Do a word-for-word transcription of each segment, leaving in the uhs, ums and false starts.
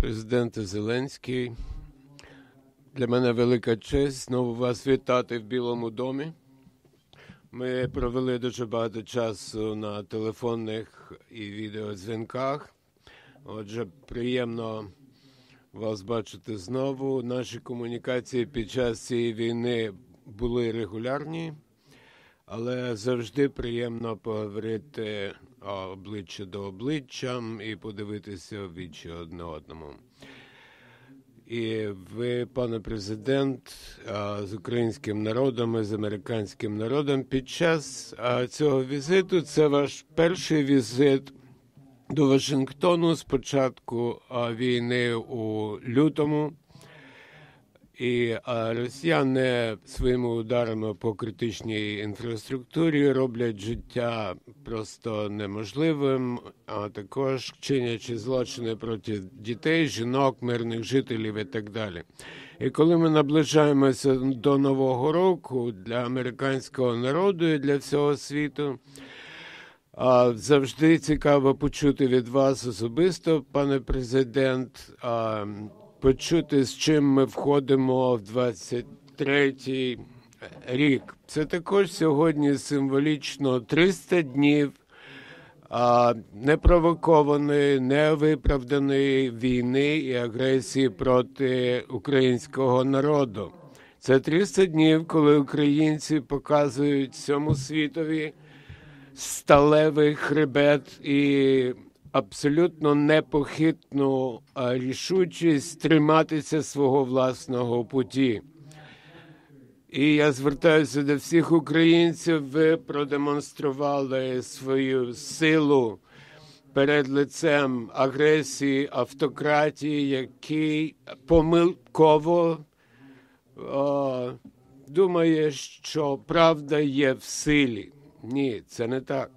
Президенте Зеленський, для мене велика честь знову вас вітати в Білому домі. Ми провели дуже багато часу на телефонних і відеодзвінках. Отже, приємно вас бачити знову. Наші комунікації під час цієї війни були регулярні, але завжди приємно поговорити обличчя до обличчя і подивитися в вічі одне одному. І ви, пане президент, з українським народом і з американським народом під час цього візиту, це ваш перший візит до Вашингтону з початку війни у лютому. І росіяни своїми ударами по критичній інфраструктурі роблять життя просто неможливим, а також чинячи злочини проти дітей, жінок, мирних жителів і так далі. І коли ми наближаємося до Нового року для американського народу і для всього світу, завжди цікаво почути від вас особисто, пане президент, почути, з чим ми входимо в двадцять третій рік. Це також сьогодні символічно триста днів непровокованої, невиправданої війни і агресії проти українського народу. Це триста днів, коли українці показують всьому світові сталевий хребет і абсолютно непохитну рішучість триматися свого власного путі. І я звертаюся до всіх українців, ви продемонстрували свою силу перед лицем агресії, автократії, який помилково о, думає, що правда є в силі. Ні, це не так.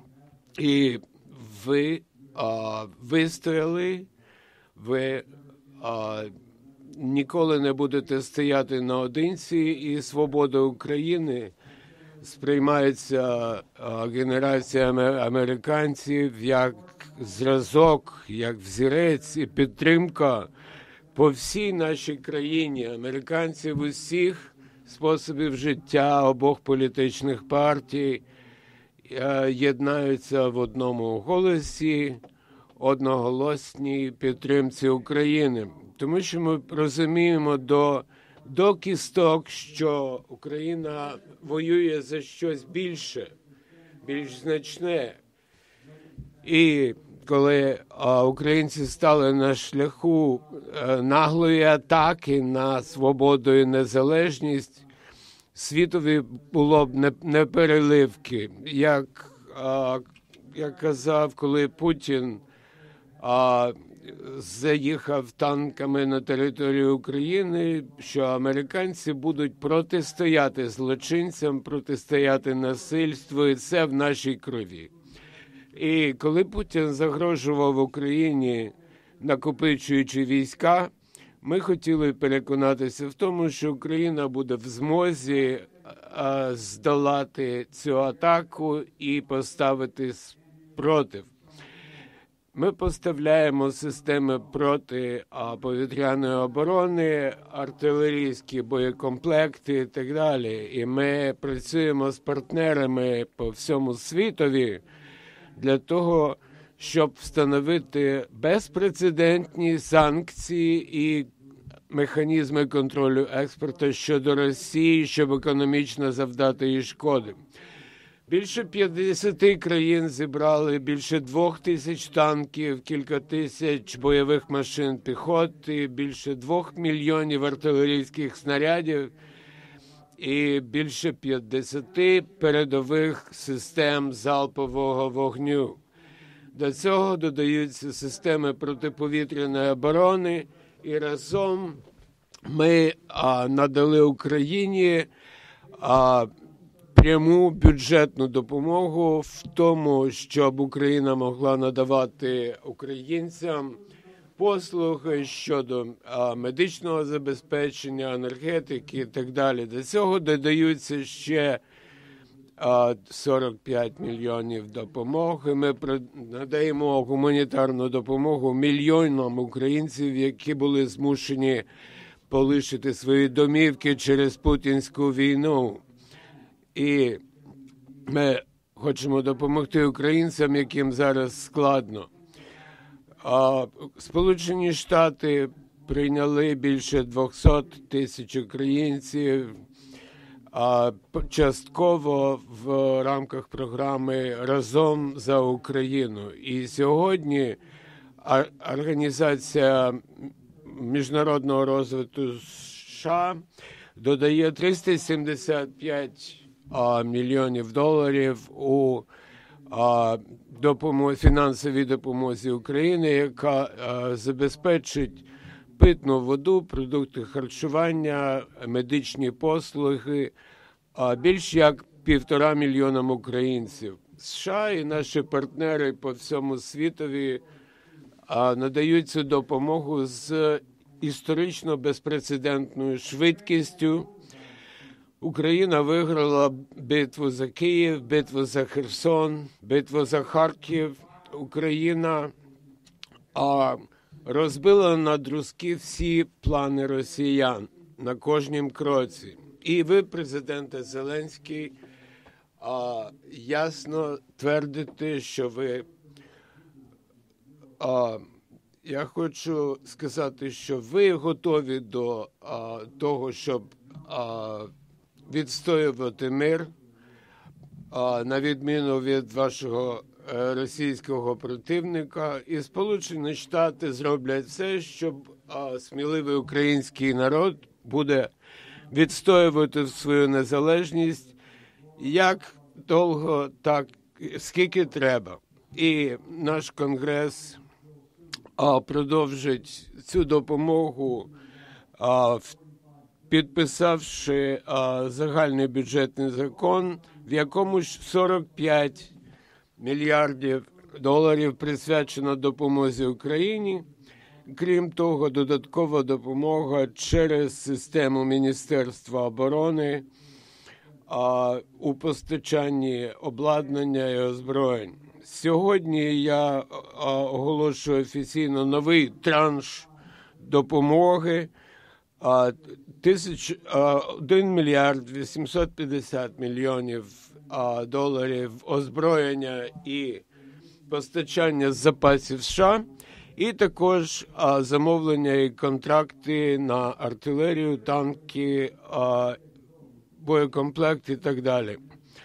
І ви а, вистояли, ви а, ніколи не будете стояти наодинці, і свобода України сприймається а, генераціями американців як зразок, як взірець і підтримка по всій нашій країні. Американці в усіх способів життя обох політичних партій єднаються в одному голосі, одноголосній підтримці України. Тому що ми розуміємо до, до кісток, що Україна воює за щось більше, більш значне. І коли а, українці стали на шляху а, наглої атаки на свободу і незалежність, світові було б не, не переливки. Як а, я казав, коли Путін а, заїхав танками на територію України, що американці будуть протистояти злочинцям, протистояти насильству, і це в нашій крові. І коли Путін загрожував Україні, накопичуючи війська, ми хотіли переконатися в тому, що Україна буде в змозі а, здолати цю атаку і поставити спротив. Ми поставляємо системи протиповітряної оборони, артилерійські боєкомплекти і так далі. І ми працюємо з партнерами по всьому світові для того, щоб встановити безпрецедентні санкції і механізми контролю експорту щодо Росії, щоб економічно завдати їй шкоди. Більше п'ятдесят країн зібрали більше двох тисяч танків, кілька тисяч бойових машин піхоти, більше двох мільйонів артилерійських снарядів і більше п'ятдесят передових систем залпового вогню. До цього додаються системи протиповітряної оборони, і разом ми а, надали Україні а, пряму бюджетну допомогу в тому, щоб Україна могла надавати українцям послуги щодо а, медичного забезпечення, енергетики і так далі. До цього додаються ще сорок п'ять мільйонів допомоги. Ми надаємо гуманітарну допомогу мільйонам українців, які були змушені полишити свої домівки через путінську війну. І ми хочемо допомогти українцям, яким зараз складно. Сполучені Штати прийняли більше двісті тисяч українців, а частково в рамках програми «Разом за Україну». І сьогодні Організація міжнародного розвитку США додає триста сімдесят п'ять мільйонів доларів у допомозі, фінансовій допомозі України, яка забезпечить питну воду, продукти харчування, медичні послуги більш як півтора мільйонам українців. США і наші партнери по всьому світові надають цю допомогу з історично безпрецедентною швидкістю. Україна виграла битву за Київ, битву за Херсон, битву за Харків. Україна а, розбила на друзки всі плани росіян на кожнім кроці. І ви, президенте Зеленський, а, ясно твердите, що ви... А, я хочу сказати, що ви готові до а, того, щоб а, відстоювати мир, а, на відміну від вашого а, російського противника. І Сполучені Штати зроблять все, щоб а, сміливий український народ буде відстоювати свою незалежність як довго, так скільки треба. І наш Конгрес а, продовжить цю допомогу, а, підписавши а, загальний бюджетний закон, в якому ж сорок п'ять мільярдів доларів присвячено допомозі Україні. Крім того, додаткова допомога через систему Міністерства оборони а, у постачанні обладнання і озброєнь. Сьогодні я а, оголошую офіційно новий транш допомоги а, тисяч, а, один мільярд вісімсот п'ятдесят мільйонів а, доларів озброєння і постачання з запасів США, і також а, замовлення і контракти на артилерію, танки, а, боєкомплект і так далі.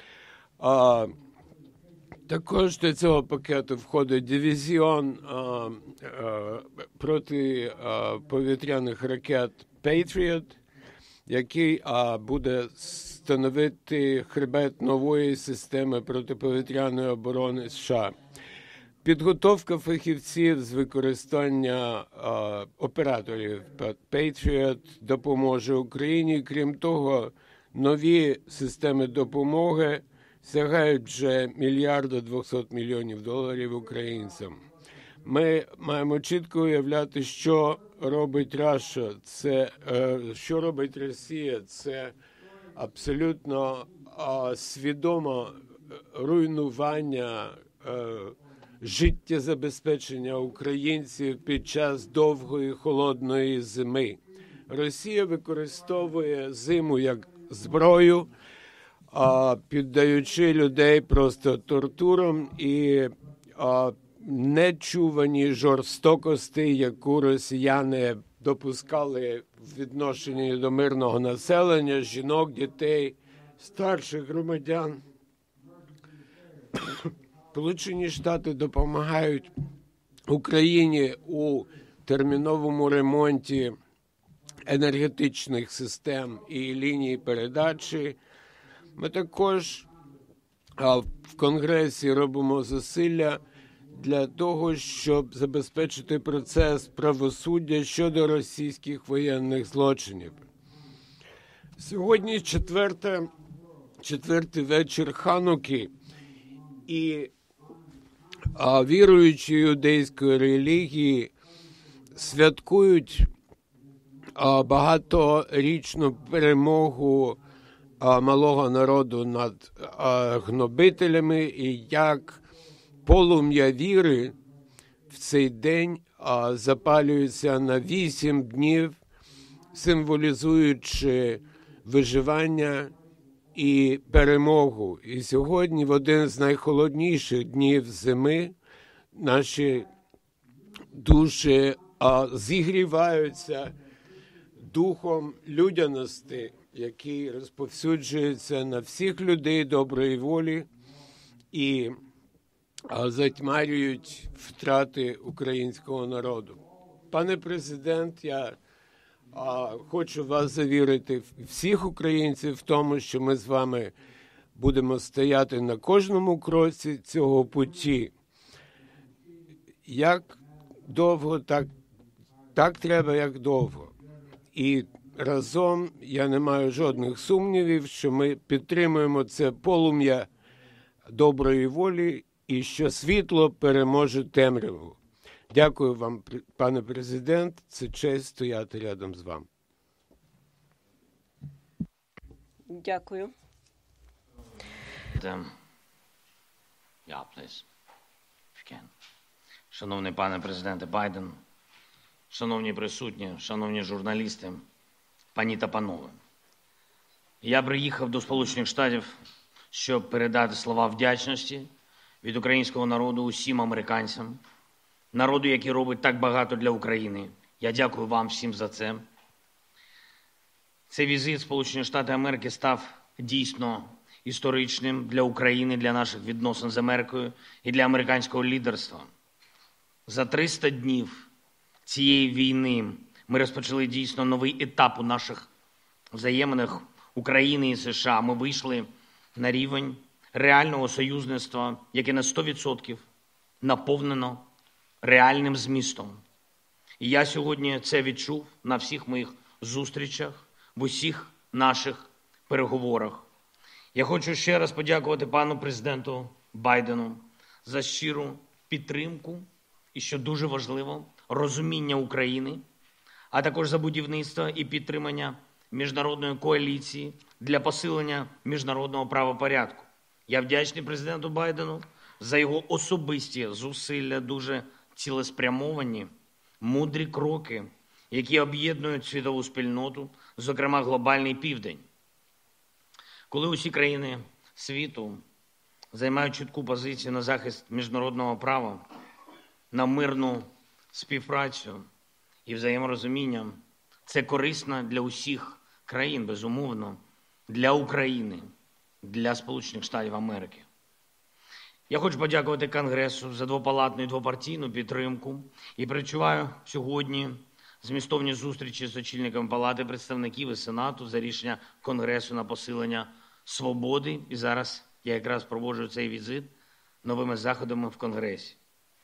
А, також до цього пакету входить дивізіон а, а, протиповітряних ракет Patriot, який а, буде становити хребет нової системи протиповітряної оборони США. Підготовка фахівців з використання а, операторів Patriot допоможе Україні. Крім того, нові системи допомоги сягають вже мільярда двохсот мільйонів доларів українцям. Ми маємо чітко уявляти, що робить Раша, це е, що робить Росія. Це абсолютно е, свідоме руйнування е, життєзабезпечення українців під час довгої холодної зими. Росія використовує зиму як зброю, а, піддаючи людей просто тортурам і а, нечувані жорстокості, яку росіяни допускали в відношенні до мирного населення, жінок, дітей, старших громадян. Сполучені Штати допомагають Україні у терміновому ремонті енергетичних систем і ліній передачі. Ми також а, в Конгресі робимо зусилля для того, щоб забезпечити процес правосуддя щодо російських воєнних злочинів. Сьогодні четверте, четвертий вечір Хануки, і а, віруючі юдейської релігії святкують а, багаторічну перемогу а, малого народу над а, гнобителями, і як полум'я віри в цей день а, запалюється на вісім днів, символізуючи виживання і перемогу. І сьогодні, в один з найхолодніших днів зими, наші душі а, зігріваються духом людяності, який розповсюджується на всіх людей доброї волі і а, затьмарюють втрати українського народу. Пане президент, я а, хочу вас завірити, всіх українців, в тому, що ми з вами будемо стояти на кожному кроці цього путі. Як довго, так, так треба, як довго. І разом я не маю жодних сумнівів, що ми підтримуємо це полум'я доброї волі і що світло переможе темряву. Дякую вам, пане президент, це честь стояти рядом з вами. Дякую. Yeah, please. If you can. Шановний пане президенте Байден, шановні присутні, шановні журналісти, пані та панове. Я приїхав до Сполучених Штатів, щоб передати слова вдячності від українського народу усім американцям, народу, який робить так багато для України. Я дякую вам всім за це. Цей візит в Сполучені Штати Америки став дійсно історичним для України, для наших відносин з Америкою і для американського лідерства. За триста днів цієї війни ми розпочали дійсно новий етап у наших взаєминах України і США. Ми вийшли на рівень реального союзництва, яке на сто відсотків наповнено реальним змістом. І я сьогодні це відчув на всіх моїх зустрічах, в усіх наших переговорах. Я хочу ще раз подякувати пану президенту Байдену за щиру підтримку і, що дуже важливо, розуміння України, а також за будівництво і підтримання міжнародної коаліції для посилення міжнародного правопорядку. Я вдячний президенту Байдену за його особисті зусилля, дуже цілеспрямовані, мудрі кроки, які об'єднують світову спільноту, зокрема глобальний південь. Коли усі країни світу займають чітку позицію на захист міжнародного права, на мирну співпрацю і взаєморозуміння, це корисно для усіх країн, безумовно, для України, для Сполучених Штатів Америки. Я хочу подякувати Конгресу за двопалатну і двопартійну підтримку і перечуваю сьогодні змістовні зустрічі з очільниками Палати представників і Сенату за рішення Конгресу на посилення свободи. І зараз я якраз проводжу цей візит новими заходами в Конгресі.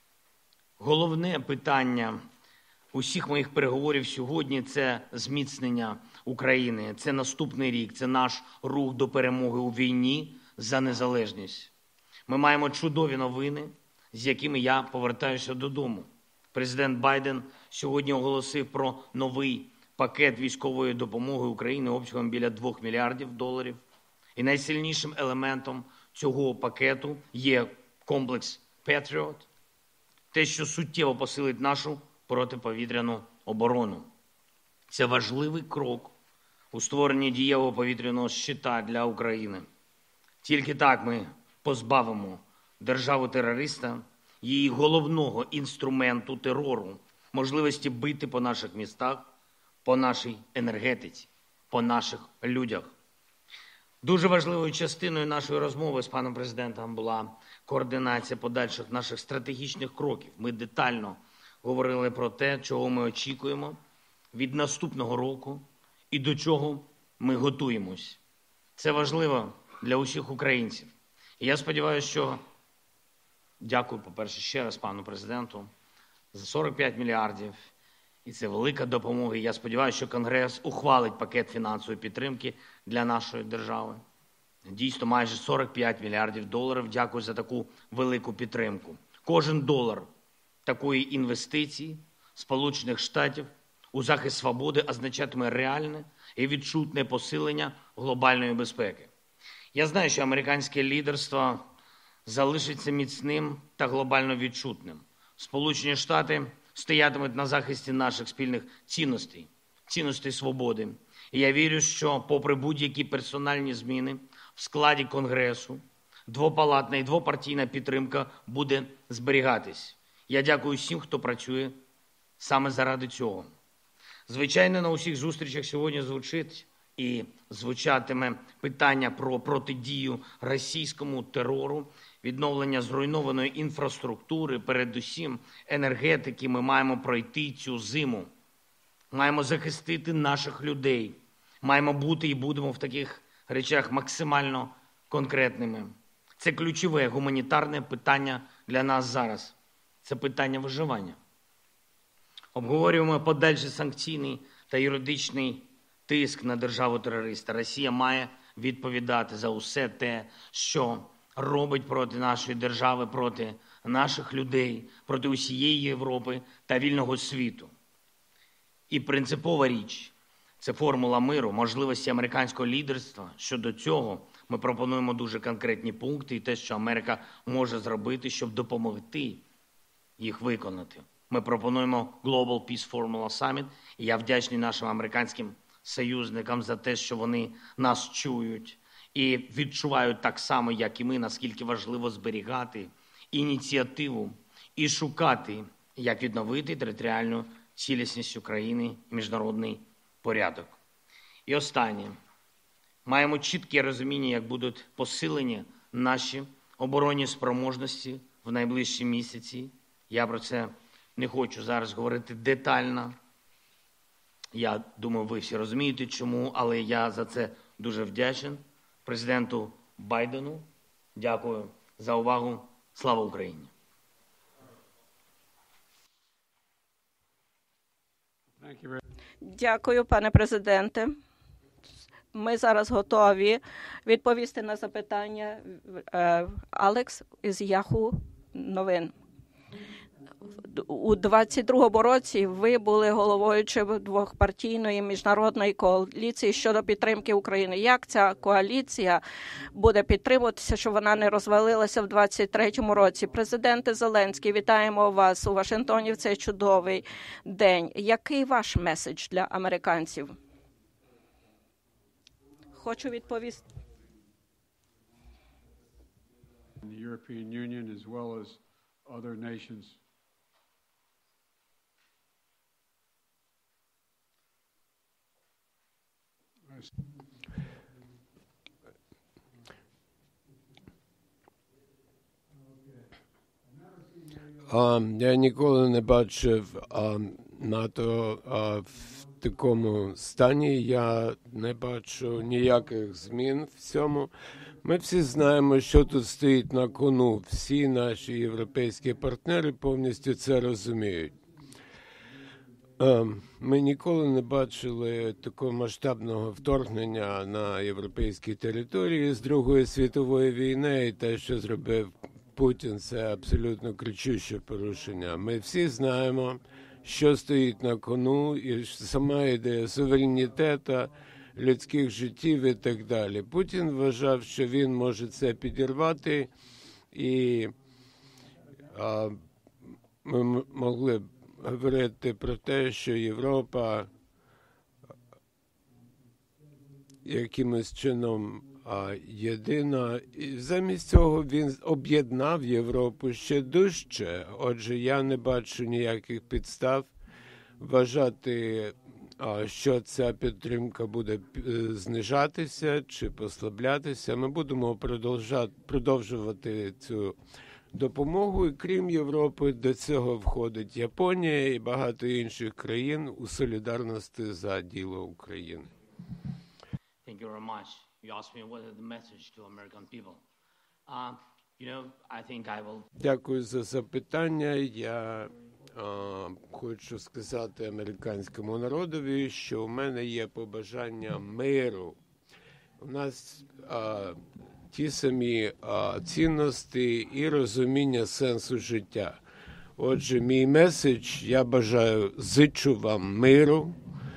Головне питання усіх моїх переговорів сьогодні – це зміцнення України. Це наступний рік, це наш рух до перемоги у війні за незалежність. Ми маємо чудові новини, з якими я повертаюся додому. Президент Байден сьогодні оголосив про новий пакет військової допомоги Україні обсягом біля двох мільярдів доларів. І найсильнішим елементом цього пакету є комплекс Patriot, те, що суттєво посилить нашу протиповітряну оборону. Це важливий крок у створенні дієвого повітряного щита для України. Тільки так ми позбавимо державу-терориста її головного інструменту терору, можливості бити по наших містах, по нашій енергетиці, по наших людях. Дуже важливою частиною нашої розмови з паном президентом була координація подальших наших стратегічних кроків. Ми детально говорили про те, чого ми очікуємо від наступного року і до чого ми готуємось. Це важливо для усіх українців. І я сподіваюся, що дякую, по-перше, ще раз пану президенту за сорок п'ять мільярдів. І це велика допомога. І я сподіваюся, що Конгрес ухвалить пакет фінансової підтримки для нашої держави. Дійсно, майже сорок п'ять мільярдів доларів. Дякую за таку велику підтримку. Кожен долар такої інвестиції Сполучених Штатів у захист свободи означатиме реальне і відчутне посилення глобальної безпеки. Я знаю, що американське лідерство залишиться міцним та глобально відчутним. Сполучені Штати стоятимуть на захисті наших спільних цінностей, цінностей свободи. І я вірю, що попри будь-які персональні зміни в складі Конгресу, двопалатна і двопартійна підтримка буде зберігатись. Я дякую всім, хто працює саме заради цього. Звичайно, на усіх зустрічах сьогодні звучить і звучатиме питання про протидію російському терору, відновлення зруйнованої інфраструктури, передусім енергетики. Ми маємо пройти цю зиму. Маємо захистити наших людей. Маємо бути і будемо в таких речах максимально конкретними. Це ключове гуманітарне питання для нас зараз. Це питання виживання. Обговорюємо подальший санкційний та юридичний тиск на державу-терориста. Росія має відповідати за усе те, що робить проти нашої держави, проти наших людей, проти усієї Європи та вільного світу. І принципова річ – це формула миру, можливості американського лідерства. Щодо цього ми пропонуємо дуже конкретні пункти і те, що Америка може зробити, щоб допомогти їх виконати. Ми пропонуємо Global Peace Formula Summit, і я вдячний нашим американським союзникам за те, що вони нас чують і відчувають так само, як і ми, наскільки важливо зберігати ініціативу і шукати, як відновити територіальну цілісність України і міжнародний порядок. І останнє. Маємо чітке розуміння, як будуть посилені наші оборонні спроможності в найближчі місяці. Я про це не хочу зараз говорити детально. Я думаю, ви всі розумієте, чому, але я за це дуже вдячен президенту Байдену. Дякую за увагу. Слава Україні! Дякую, пане президенте. Ми зараз готові відповісти на запитання. Алекс із Yahoo новин. У двадцять другому році ви були головуючим двохпартійної міжнародної коаліції щодо підтримки України. Як ця коаліція буде підтримуватися, щоб вона не розвалилася в двадцять третьому році? Президенте Зеленський, вітаємо вас у Вашингтоні в цей чудовий день. Який ваш меседж для американців? Хочу відповісти. The European Union as well as other nations. А, я ніколи не бачив а, НАТО а, в такому стані. Я не бачу ніяких змін в цьому. Ми всі знаємо, що тут стоїть на кону. Всі наші європейські партнери повністю це розуміють. Ми ніколи не бачили такого масштабного вторгнення на європейській території з Другої світової війни, і те, що зробив Путін, це абсолютно кричуще порушення. Ми всі знаємо, що стоїть на кону, і сама ідея суверенітету, людських життів і так далі. Путін вважав, що він може це підірвати, і а, ми могли б говорити про те, що Європа якимось чином а, єдина. І замість цього він об'єднав Європу ще дужче. Отже, я не бачу ніяких підстав вважати, а, що ця підтримка буде знижатися чи послаблятися. Ми будемо продовжувати цю допомогу, і крім Європи, до цього входить Японія і багато інших країн у солідарності за діло України. Thank you very much. You asked me what is the message to American people. Uh, you know, I think I will... Дякую за запитання. Я а, хочу сказати американському народові, що у мене є побажання миру. У нас а, ті самі а, цінності і розуміння сенсу життя. Отже, мій меседж, я бажаю, зичу вам миру.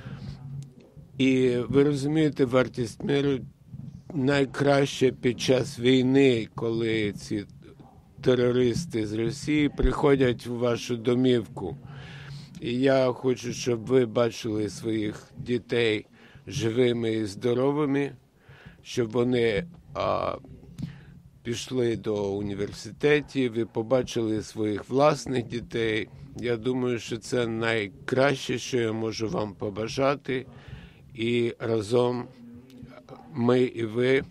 І ви розумієте, вартість миру найкраще під час війни, коли ці терористи з Росії приходять в вашу домівку. І я хочу, щоб ви бачили своїх дітей живими і здоровими, щоб вони а, пішли до університетів і побачили своїх власних дітей. Я думаю, що це найкраще, що я можу вам побажати. І разом ми і ви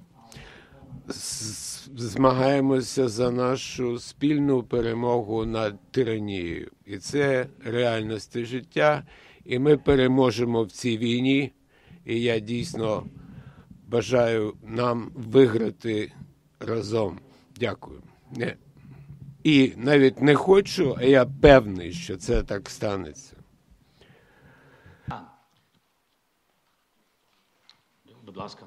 змагаємося за нашу спільну перемогу над тиранією. І це реальності життя. І ми переможемо в цій війні. І я дійсно бажаю нам виграти разом. Дякую. Не. І навіть не хочу, а я певний, що це так станеться. Будь ласка.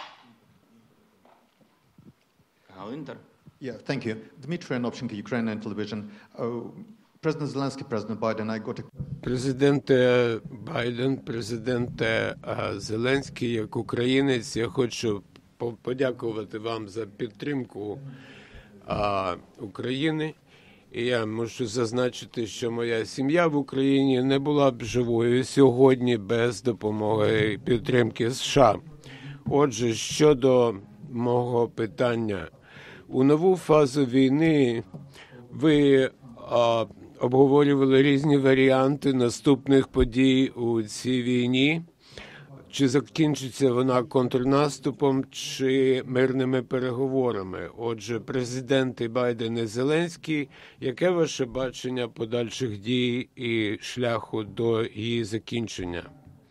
Галинтер. Yeah, thank you. Dmitry Anopchenko, Ukrainian television. Uh, President Zelensky, President Biden, I got a... Президенте Байден, президенте Зеленський, як українець, я хочу подякувати вам за підтримку а, України. І я можу зазначити, що моя сім'я в Україні не була б живою сьогодні без допомоги і підтримки США. Отже, щодо мого питання. У нову фазу війни ви а, обговорювали різні варіанти наступних подій у цій війні. Чи закінчиться вона контрнаступом, чи мирними переговорами? Отже, президенти Байден і Зеленський, яке ваше бачення подальших дій і шляху до її закінчення?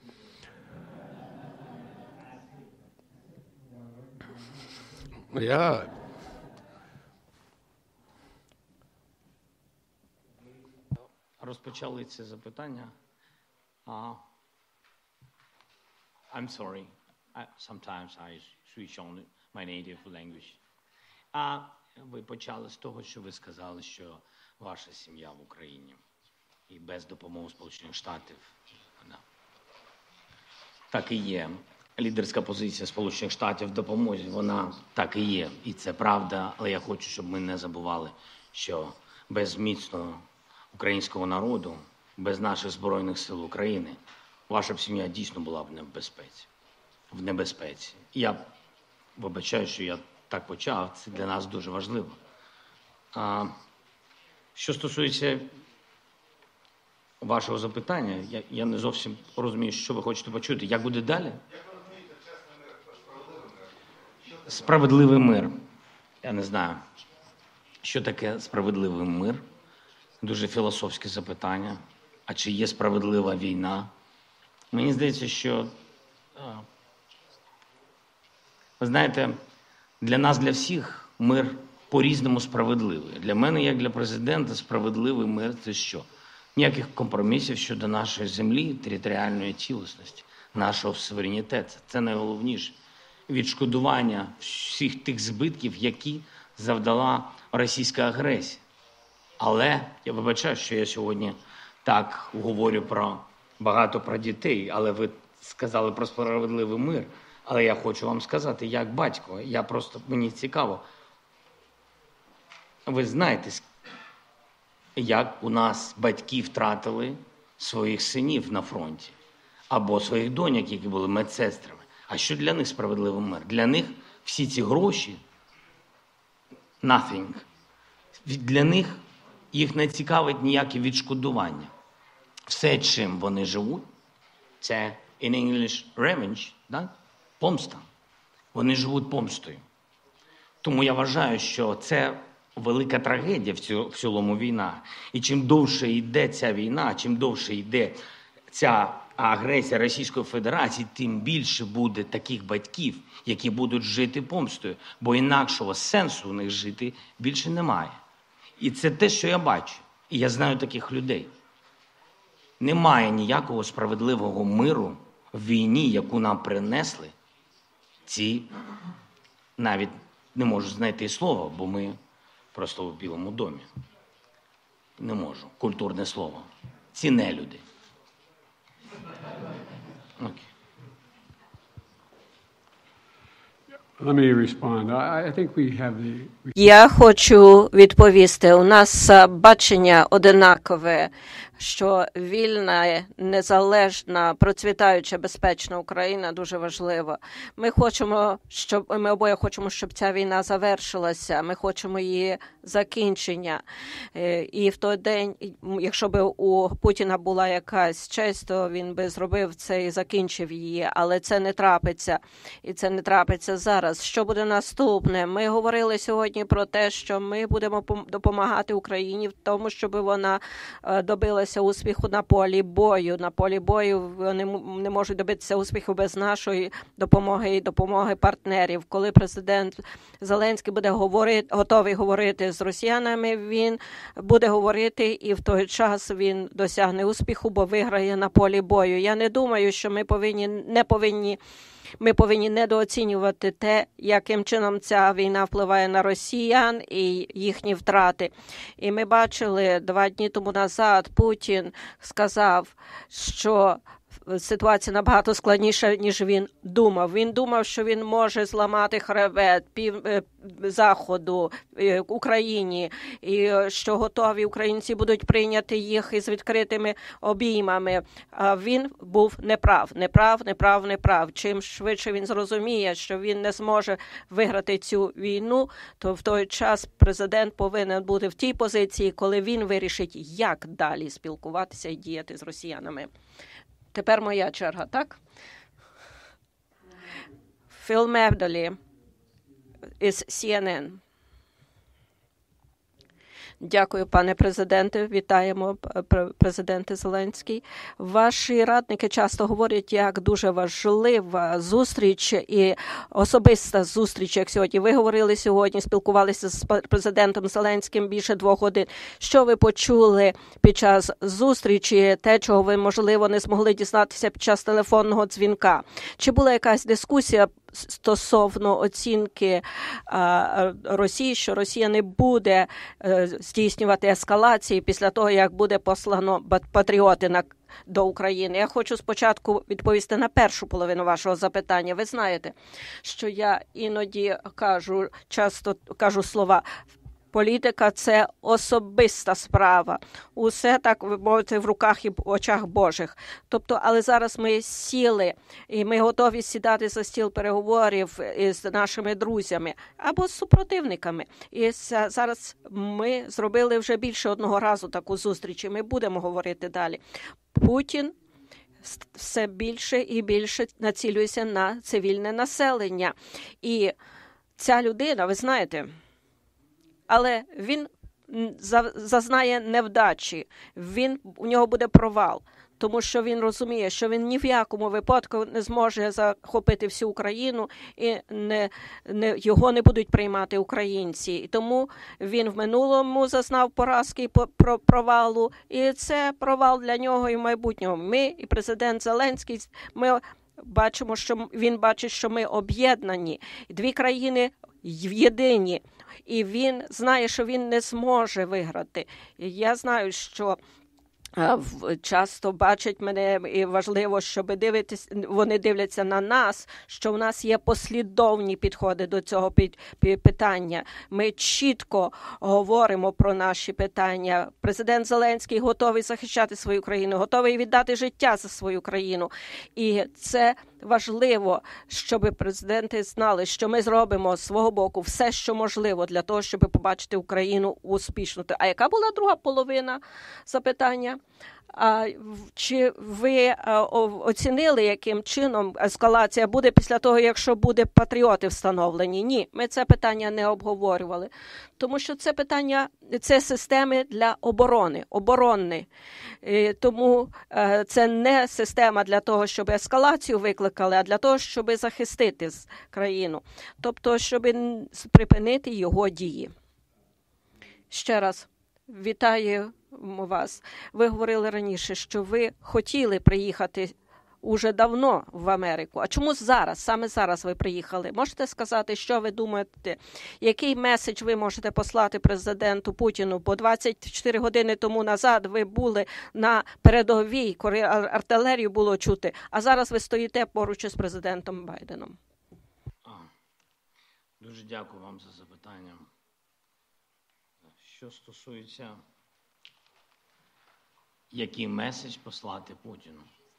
Я... Розпочали це запитання. Uh, I'm sorry. I, sometimes I switch on my native language. А ви почали з того, що ви сказали, що ваша сім'я в Україні і без допомоги Сполучених Штатів. Да. Так і є. Лідерська позиція Сполучених Штатів в допомозі, вона так і є. І це правда, але я хочу, щоб ми не забували, що без міцного українського народу, без наших Збройних сил України, ваша б сім'я дійсно була б в небезпеці. В небезпеці. Я вибачаю, що я так почав, це для нас дуже важливо. А, що стосується вашого запитання, я, я не зовсім розумію, що ви хочете почути. Як буде далі? Справедливий мир. Я не знаю, що таке справедливий мир. Дуже філософське запитання. А чи є справедлива війна? Мені здається, що, ви знаєте, для нас, для всіх мир по-різному справедливий. Для мене, як для президента, справедливий мир – це що? Ніяких компромісів щодо нашої землі, територіальної цілісності, нашого суверенітету. Це найголовніше. Відшкодування всіх тих збитків, які завдала російська агресія. Але я вибачаю, що я сьогодні так говорю про багато про дітей, але ви сказали про справедливий мир. Але я хочу вам сказати, як батько, я просто, мені цікаво. Ви знаєте, як у нас батьки втратили своїх синів на фронті або своїх доньок, які були медсестрами. А що для них справедливий мир? Для них всі ці гроші – nothing. Для них їх не цікавить ніяке відшкодування. Все, чим вони живуть, це in English revenge, да? Помста. Вони живуть помстою. Тому я вважаю, що це велика трагедія в цілому війна. І чим довше йде ця війна, чим довше йде ця агресія Російської Федерації, тим більше буде таких батьків, які будуть жити помстою. Бо інакшого сенсу у них жити більше немає. І це те, що я бачу. І я знаю таких людей. Немає ніякого справедливого миру в війні, яку нам принесли ці, навіть не можу знайти слова, бо ми просто в Білому домі. Не можу. Культурне слово. Ці нелюди. Окей. Let me respond. I, I think we have the. Я хочу відповісти. У нас е, бачення одинакове, що вільна, незалежна, процвітаюча, безпечна Україна дуже важлива. Ми хочемо, щоб ми обоє хочемо, щоб ця війна завершилася. Ми хочемо її закінчення. Е, І в той день, якщо б у Путіна була якась честь, то він би зробив це і закінчив її. Але це не трапиться. І це не трапиться зараз. Що буде наступне? Ми говорили сьогодні про те, що ми будемо пом- допомагати Україні в тому, щоб вона е, добилася успіху на полі бою. На полі бою вони м- не можуть добитися успіху без нашої допомоги і допомоги партнерів. Коли президент Зеленський буде говорити, готовий говорити з росіянами, він буде говорити, і в той час він досягне успіху, бо виграє на полі бою. Я не думаю, що ми повинні не повинні Ми повинні недооцінювати те, яким чином ця війна впливає на росіян і їхні втрати. І ми бачили два дні тому назад, Путін сказав, що ситуація набагато складніша, ніж він думав. Він думав, що він може зламати хребет пів е, Заходу, е, Україні, і е, що готові українці будуть прийняти їх із відкритими обіймами. А він був неправ, неправ, неправ, неправ. Чим швидше він зрозуміє, що він не зможе виграти цю війну, то в той час президент повинен бути в тій позиції, коли він вирішить, як далі спілкуватися і діяти з росіянами. Тепер моя черга, так? Філ Мевдалі із Сі Ен Ен. Дякую, пане президенте. Вітаємо, президенте Зеленський. Ваші радники часто говорять, як дуже важлива зустріч і особиста зустріч, як сьогодні. Ви говорили сьогодні, спілкувалися з президентом Зеленським більше двох годин. Що ви почули під час зустрічі, те, чого ви, можливо, не змогли дізнатися під час телефонного дзвінка? Чи була якась дискусія стосовно оцінки а, Росії, що Росія не буде а, здійснювати ескалації після того, як буде послано патріоти на, до України? Я хочу спочатку відповісти на першу половину вашого запитання. Ви знаєте, що я іноді кажу, часто кажу слова політика – це особиста справа. Усе, так ви мовите, в руках і в очах Божих. Тобто, але зараз ми сіли, і ми готові сідати за стіл переговорів із нашими друзями або з супротивниками. І зараз ми зробили вже більше одного разу таку зустріч, і ми будемо говорити далі. Путін все більше і більше націлюється на цивільне населення. І ця людина, ви знаєте, але він зазнає невдачі, він, у нього буде провал, тому що він розуміє, що він ні в якому випадку не зможе захопити всю Україну і не, не, його не будуть приймати українці. І тому він в минулому зазнав поразки і провалу, і це провал для нього і в майбутньому. Ми і президент Зеленський, ми бачимо, що він бачить, що ми об'єднані, дві країни єдині. І він знає, що він не зможе виграти. Я знаю, що часто бачать мене, і важливо, щоб дивитись, вони дивляться на нас, що в нас є послідовні підходи до цього питання. Ми чітко говоримо про наші питання. Президент Зеленський готовий захищати свою країну, готовий віддати життя за свою країну. І це важливо, щоб президенти знали, що ми зробимо з свого боку все, що можливо для того, щоб побачити Україну успішно. А яка була друга половина запитання? А, чи ви а, оцінили, яким чином ескалація буде після того, якщо буде патріоти встановлені? Ні, ми це питання не обговорювали. Тому що це питання, це системи для оборони, оборонні. І тому а, це не система для того, щоб ескалацію викликали, а для того, щоб захистити країну. Тобто, щоб припинити його дії. Ще раз вітаю вас. Ви говорили раніше, що ви хотіли приїхати уже давно в Америку. А чому зараз, саме зараз ви приїхали? Можете сказати, що ви думаєте, який меседж ви можете послати президенту Путіну? Бо двадцять чотири години тому назад ви були на передовій, коли артилерію було чути, а зараз ви стоїте поруч із президентом Байденом. А, дуже дякую вам за запитання. Що стосується, який меседж послати Путіну.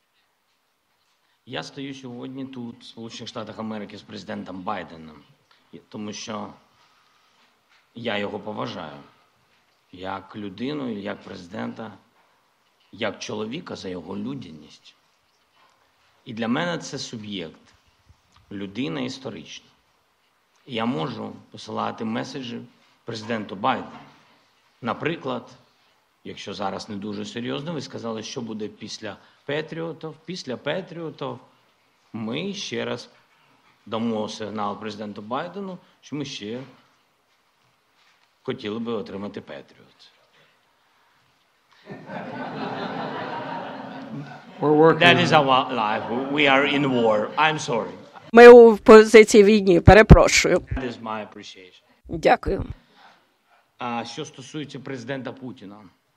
Я стою сьогодні тут, в Сполучених Штатах Америки, з президентом Байденом, тому що я його поважаю як людину, як президента, як чоловіка за його людяність. І для мене це суб'єкт, людина історична. І я можу посилати меседжі президенту Байдену. Наприклад, якщо зараз не дуже серйозно, ви сказали, що буде після Петріотів. Після Петріотів ми ще раз дамо сигнал президенту Байдену, що ми ще хотіли би отримати Петріот. That is our life. We are in war. I'm sorry. Ми у позиції війни, перепрошую. That is my appreciation. Дякую. А що стосується президента Путіна,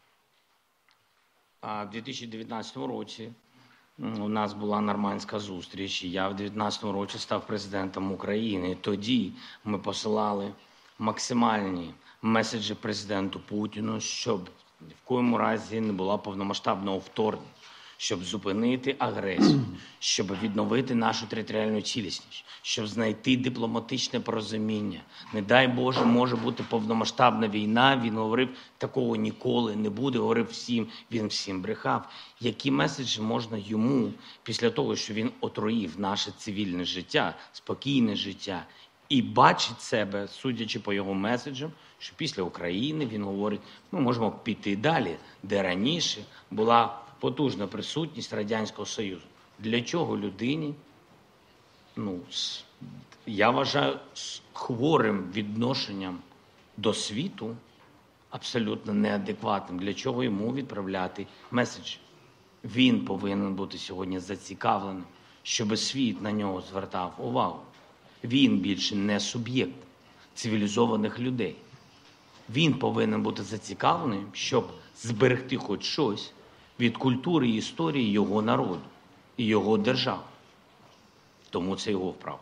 а в дві тисячі дев'ятнадцятому році у нас була нормандська зустріч, і я в дві тисячі дев'ятнадцятому році став президентом України. Тоді ми посилали максимальні меседжі президенту Путіну, щоб в коєму разі не було повномасштабного вторгнення, щоб зупинити агресію, щоб відновити нашу територіальну цілісність, щоб знайти дипломатичне порозуміння. Не дай Боже, може бути повномасштабна війна. Він говорив, такого ніколи не буде, говорив всім, він всім брехав. Які меседжі можна йому, після того, що він отруїв наше цивільне життя, спокійне життя, і бачить себе, судячи по його меседжам, що після України, він говорить, ми можемо піти далі, де раніше була потужна присутність Радянського Союзу. Для чого людині, ну, я вважаю, з хворим відношенням до світу, абсолютно неадекватним, для чого йому відправляти меседжі? Він повинен бути сьогодні зацікавленим, щоб світ на нього звертав увагу. Він більше не суб'єкт цивілізованих людей. Він повинен бути зацікавленим, щоб зберегти хоч щось від культури і історії його народу і його держави. Тому це його вправа.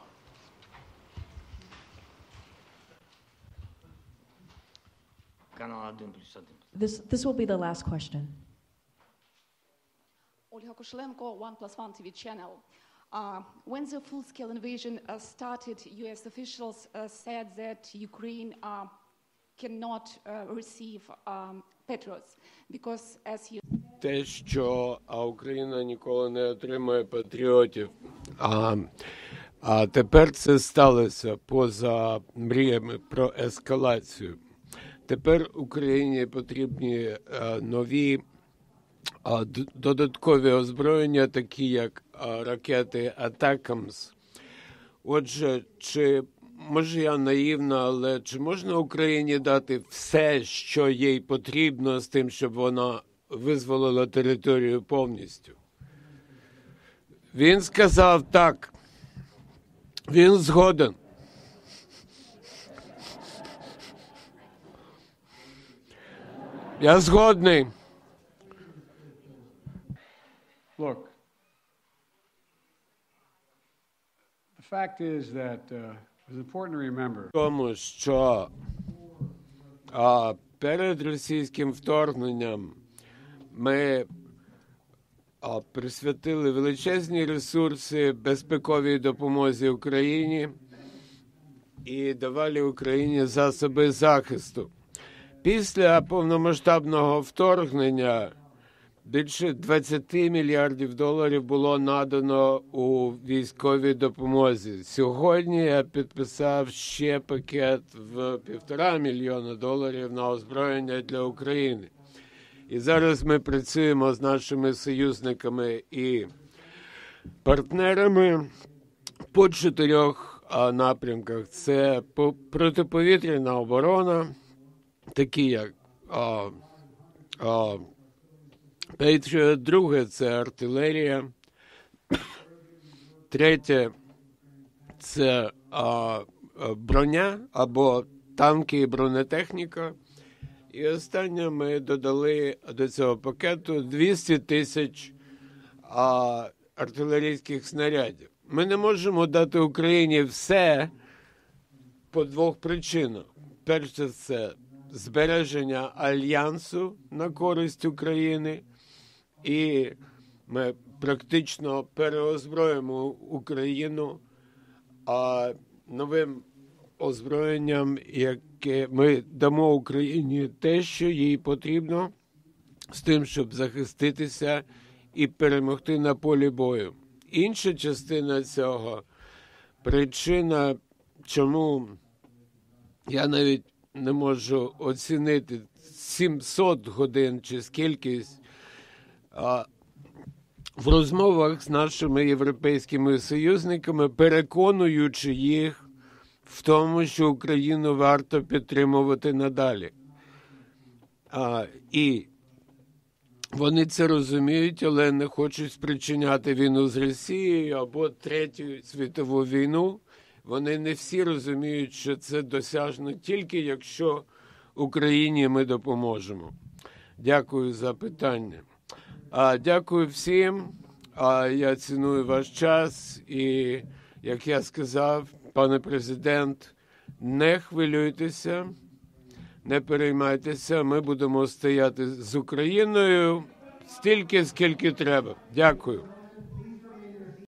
Канал один плюс один. This, this will be the last question. Olga Koshelenko, One Plus One T V channel. Uh, when the full-scale invasion uh, started, U S officials uh, said that Ukraine uh, cannot uh, receive um, Patriots because, as you Те, що а Україна ніколи не отримає патріотів. А, а тепер це сталося поза мріями про ескалацію. Тепер Україні потрібні а, нові а, д- додаткові озброєння, такі як а, ракети «Атакамс». Отже, чи, може я наївна, але чи можна Україні дати все, що їй потрібно з тим, щоб вона визволила територію повністю? Він сказав так. Він згоден. Я згодний. Look, the fact is that uh, it's important to remember. Тому що а, перед російським вторгненням ми а, присвятили величезні ресурси безпековій допомозі Україні і давали Україні засоби захисту. Після повномасштабного вторгнення більше двадцять мільярдів доларів було надано у військовій допомозі. Сьогодні я підписав ще пакет в півтора мільйона доларів на озброєння для України. І зараз ми працюємо з нашими союзниками і партнерами по чотирьох напрямках. Це протиповітряна оборона, такі як а, а, Patriot, друге – це артилерія, Третє – це а, броня або танки і бронетехніка. І останнє ми додали до цього пакету двісті тисяч а, артилерійських снарядів. Ми не можемо дати Україні все по двох причинах. Перше – це збереження альянсу на користь України, і ми практично переозброїмо Україну а, новим озброєнням, яке ми дамо Україні те, що їй потрібно, з тим, щоб захиститися і перемогти на полі бою. Інша частина цього причина, чому я навіть не можу оцінити сімсот годин чи скількись, а, в розмовах з нашими європейськими союзниками, переконуючи їх в тому, що Україну варто підтримувати надалі. А, і вони це розуміють, але не хочуть спричиняти війну з Росією або Третю світову війну. Вони не всі розуміють, що це досяжно тільки, якщо Україні ми допоможемо. Дякую за питання. А, дякую всім. А, я ціную ваш час. І, як я сказав, пане президент, не хвилюйтеся, не переймайтеся. Ми будемо стояти з Україною стільки, скільки треба. Дякую.